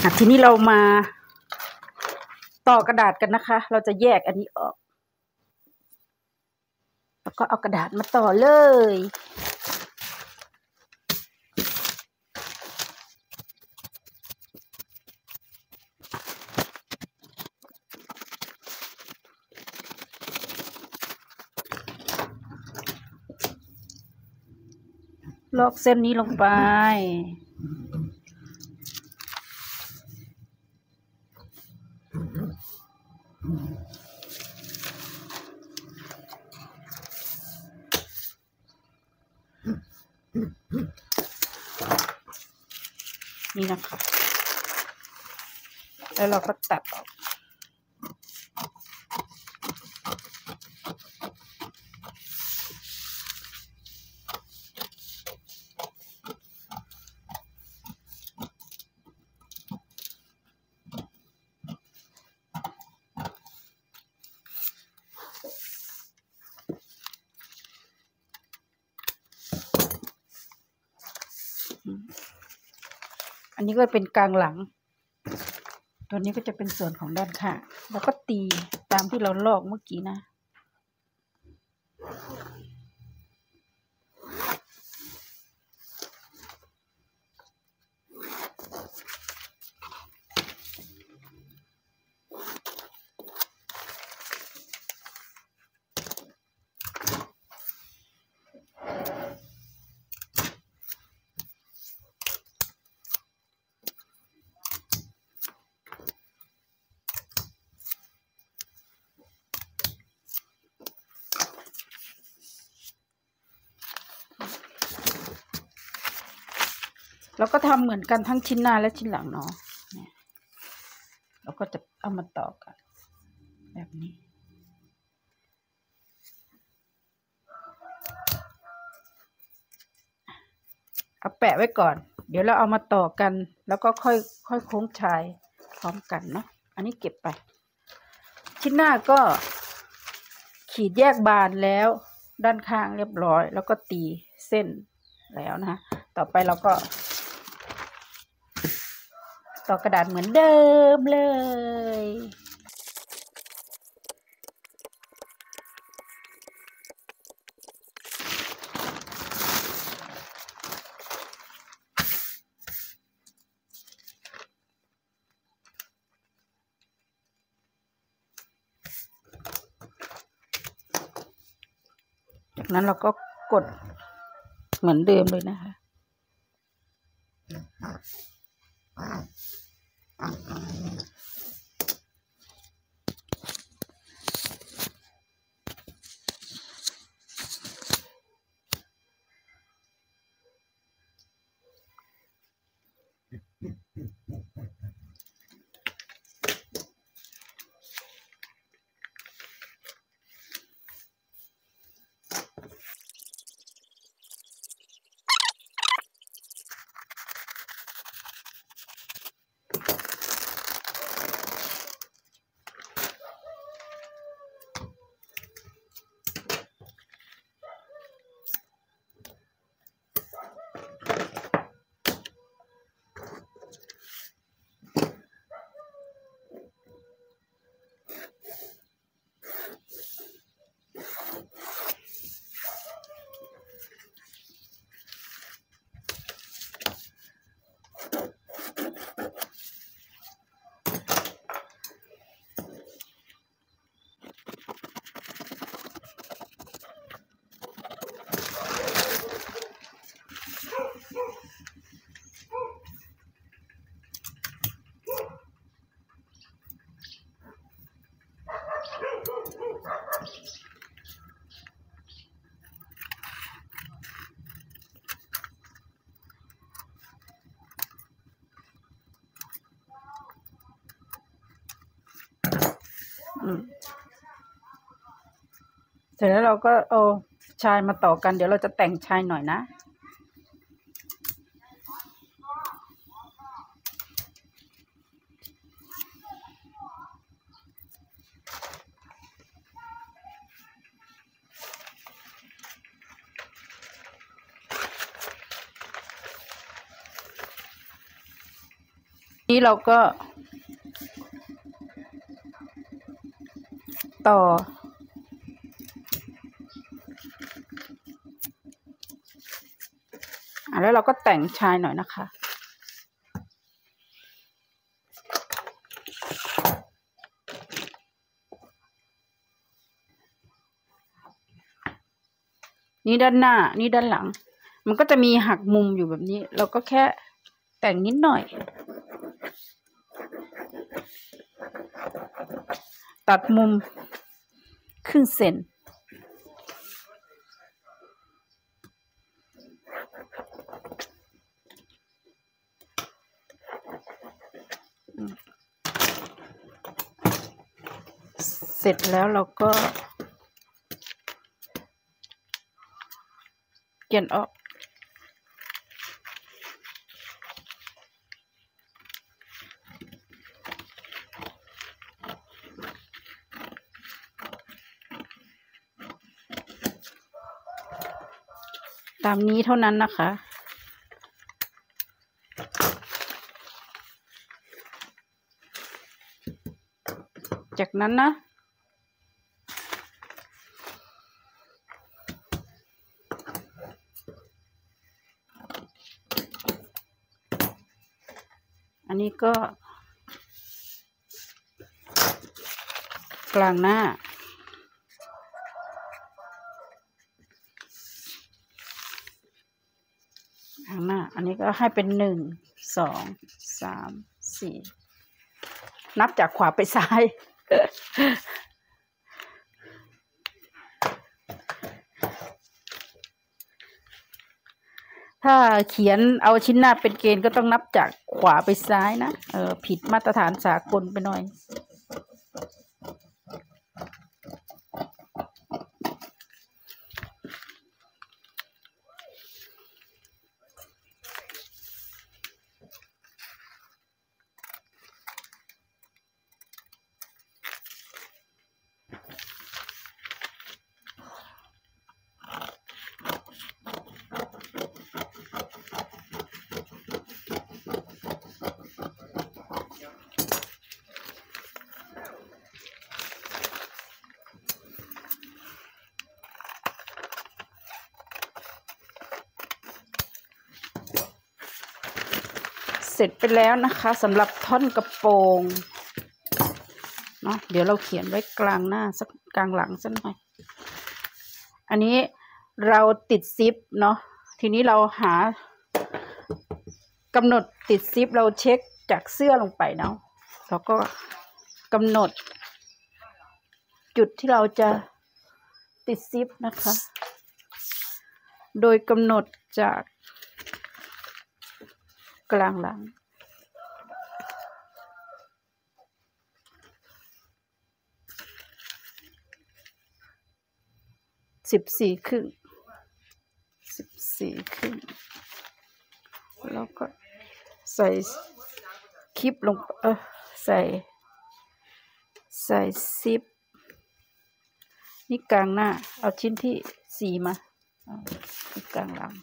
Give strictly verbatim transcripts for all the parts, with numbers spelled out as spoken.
ทีนี้เรามาต่อกระดาษกันนะคะเราจะแยกอันนี้ออกแล้วก็เอากระดาษมาต่อเลยลอกเส้นนี้ลงไปนี่นะคะแล้วเราก็ตัดออกอันนี้ก็เป็นกลางหลังตัวนี้ก็จะเป็นส่วนของด้านข้างแล้วก็ตีตามที่เราลอกเมื่อกี้นะเราก็ทำเหมือนกันทั้งชิ้นหน้าและชิ้นหลังเนาะเนี่ยเราก็จะเอามาต่อกันแบบนี้เอาแปะไว้ก่อนเดี๋ยวเราเอามาต่อกันแล้วก็ค่อยค่อยโค้งชายพร้อมกันเนาะอันนี้เก็บไปชิ้นหน้าก็ขีดแยกบานแล้วด้านข้างเรียบร้อยแล้วก็ตีเส้นแล้วนะต่อไปเราก็ต่อกระดาษเหมือนเดิมเลยจากนั้นเราก็กดเหมือนเดิมเลยนะคะเสร็จแล้วเราก็เอาชายมาต่อกันเดี๋ยวเราจะแต่งชายหน่อยนะนี่นี้เราก็ต่ออ่ะแล้วเราก็แต่งชายหน่อยนะคะนี่ด้านหน้านี่ด้านหลังมันก็จะมีหักมุมอยู่แบบนี้เราก็แค่แต่งนิดหน่อยตัดมุมครึ่งเซนเสร็จแล้วเราก็เขียนออกตามนี้เท่านั้นนะคะจากนั้นนะอันนี้ก็กลางหน้ากลางหน้าอันนี้ก็ให้เป็นหนึ่งสองสามสี่นับจากขวาไปซ้าย ถ้าเขียนเอาชิ้นหน้าเป็นเกณฑ์ก็ต้องนับจากขวาไปซ้ายนะเออผิดมาตรฐานสากลไปหน่อยเสร็จไปแล้วนะคะสำหรับท่อนกระโปรงเนาะเดี๋ยวเราเขียนไว้กลางหน้าสักกลางหลังสักหน่อยอันนี้เราติดซิปเนาะทีนี้เราหากำหนดติดซิปเราเช็คจากเสื้อลงไปเนาะเราก็กำหนดจุดที่เราจะติดซิปนะคะโดยกำหนดจากกลางหลังสิบสี่ครึ่งสิบสี่ครึ่งแล้วก็ใส่คลิปลงเออใส่ใส่ซิปนี่กลางหน้าเอาชิ้นที่สี่มาที่กลางหลัง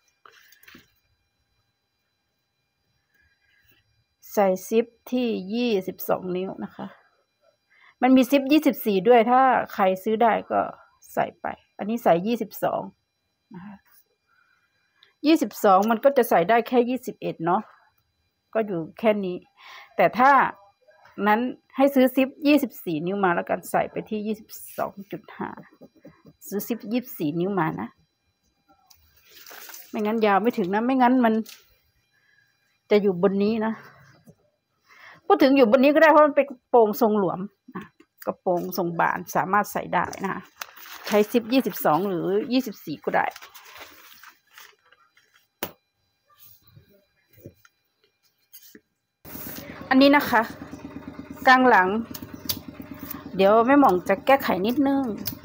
ใส่ซิปที่ยี่สิบสองนิ้วนะคะมันมีซิปยี่สิบสี่ด้วยถ้าใครซื้อได้ก็ใส่ไปอันนี้ใส่ยี่สิบสองนะคะยี่สิบสองมันก็จะใส่ได้แค่ยี่สิบเอ็ดเนาะก็อยู่แค่นี้แต่ถ้านั้นให้ซื้อซิปยี่สิบสี่นิ้วมาแล้วกันใส่ไปที่ยี่สิบสองจุดห้าซื้อซิปยี่สิบสี่นิ้วมานะไม่งั้นยาวไม่ถึงนะไม่งั้นมันจะอยู่บนนี้นะพูดถึงอยู่บนนี้ก็ได้เพราะมันเป็นกระโปรงทรงหลวมนะกระโปรงทรงบานสามารถใส่ได้นะใช้ซิปยี่สิบสองหรือยี่สิบสี่ก็ได้อันนี้นะคะกลางหลังเดี๋ยวแม่หม่องจะแก้ไขนิดนึง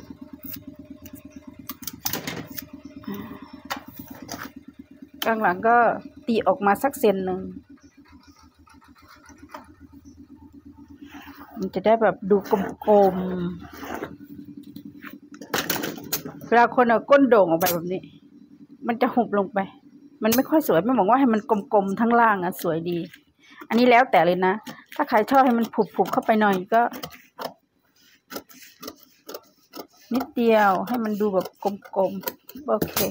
กลางหลังก็ตีออกมาสักเซนหนึ่งมันจะได้แบบดูกลมๆเวลาคนเอาก้นโด่งออกไปแบบนี้มันจะหุบลงไปมันไม่ค่อยสวยแม่หม่องว่าให้มันกลมๆทั้งล่างอ่ะสวยดีอันนี้แล้วแต่เลยนะถ้าใครชอบให้มันผุบๆเข้าไปหน่อยก็ นิดเดียวให้มันดูแบบกลมๆโอเค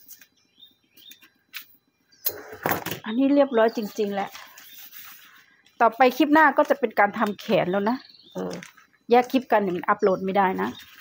อันนี้เรียบร้อยจริงๆแหละต่อไปคลิปหน้าก็จะเป็นการทำแขนแล้วนะเออแยกคลิปกันเนี่ยมันอัปโหลดไม่ได้นะ